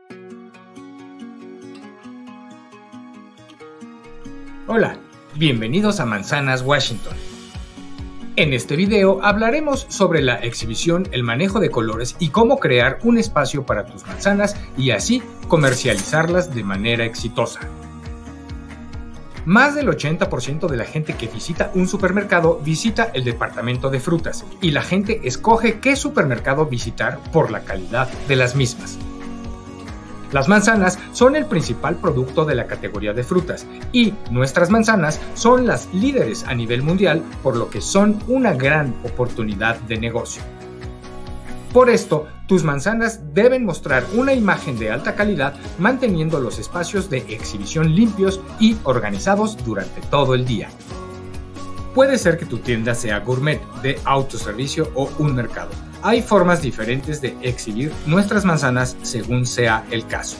Hola, bienvenidos a Manzanas Washington. En este video hablaremos sobre la exhibición, el manejo de colores y cómo crear un espacio para tus manzanas y así comercializarlas de manera exitosa. Más del 80% de la gente que visita un supermercado visita el departamento de frutas y la gente escoge qué supermercado visitar por la calidad de las mismas. Las manzanas son el principal producto de la categoría de frutas y nuestras manzanas son las líderes a nivel mundial, por lo que son una gran oportunidad de negocio. Por esto, tus manzanas deben mostrar una imagen de alta calidad, manteniendo los espacios de exhibición limpios y organizados durante todo el día. Puede ser que tu tienda sea gourmet, de autoservicio o un mercado. Hay formas diferentes de exhibir nuestras manzanas según sea el caso.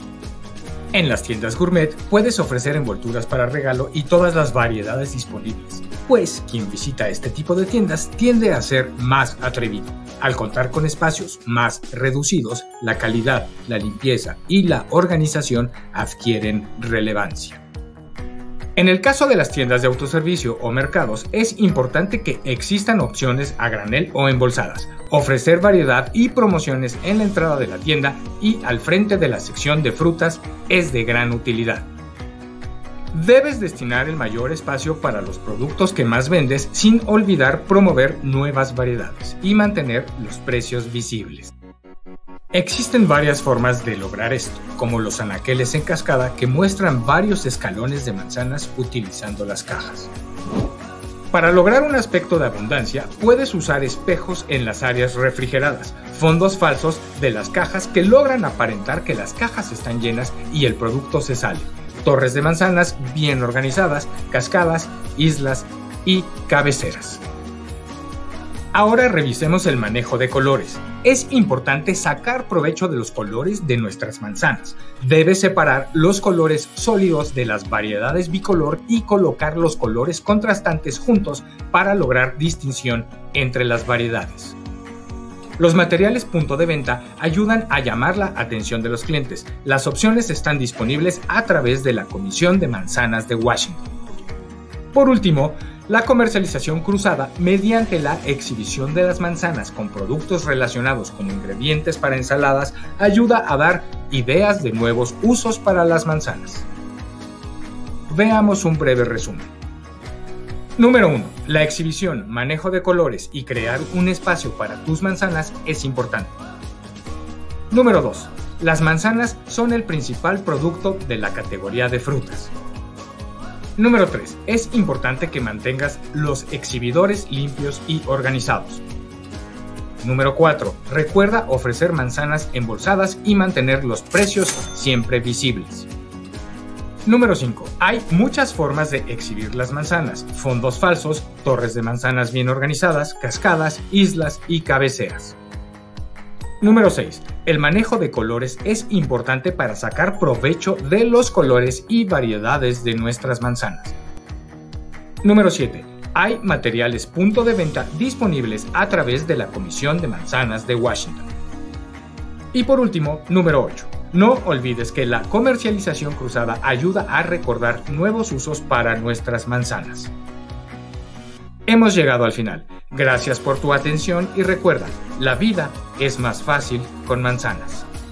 En las tiendas gourmet puedes ofrecer envolturas para regalo y todas las variedades disponibles, pues quien visita este tipo de tiendas tiende a ser más atrevido. Al contar con espacios más reducidos, la calidad, la limpieza y la organización adquieren relevancia. En el caso de las tiendas de autoservicio o mercados, es importante que existan opciones a granel o embolsadas, ofrecer variedad y promociones en la entrada de la tienda y al frente de la sección de frutas es de gran utilidad. Debes destinar el mayor espacio para los productos que más vendes sin olvidar promover nuevas variedades y mantener los precios visibles. Existen varias formas de lograr esto, como los anaqueles en cascada que muestran varios escalones de manzanas utilizando las cajas. Para lograr un aspecto de abundancia, puedes usar espejos en las áreas refrigeradas, fondos falsos de las cajas que logran aparentar que las cajas están llenas y el producto se sale, torres de manzanas bien organizadas, cascadas, islas y cabeceras. Ahora revisemos el manejo de colores. Es importante sacar provecho de los colores de nuestras manzanas. Debes separar los colores sólidos de las variedades bicolor y colocar los colores contrastantes juntos para lograr distinción entre las variedades. Los materiales punto de venta ayudan a llamar la atención de los clientes. Las opciones están disponibles a través de la Comisión de Manzanas de Washington. Por último, la comercialización cruzada mediante la exhibición de las manzanas con productos relacionados como ingredientes para ensaladas ayuda a dar ideas de nuevos usos para las manzanas. Veamos un breve resumen. Número 1. La exhibición, manejo de colores y crear un espacio para tus manzanas es importante. Número 2. Las manzanas son el principal producto de la categoría de frutas. Número 3. Es importante que mantengas los exhibidores limpios y organizados. Número 4. Recuerda ofrecer manzanas embolsadas y mantener los precios siempre visibles. Número 5. Hay muchas formas de exhibir las manzanas: fondos falsos, torres de manzanas bien organizadas, cascadas, islas y cabeceras. Número 6. El manejo de colores es importante para sacar provecho de los colores y variedades de nuestras manzanas. Número 7. Hay materiales punto de venta disponibles a través de la Comisión de Manzanas de Washington. Y por último, número 8. No olvides que la comercialización cruzada ayuda a recordar nuevos usos para nuestras manzanas. Hemos llegado al final. Gracias por tu atención y recuerda, la vida es más fácil con manzanas.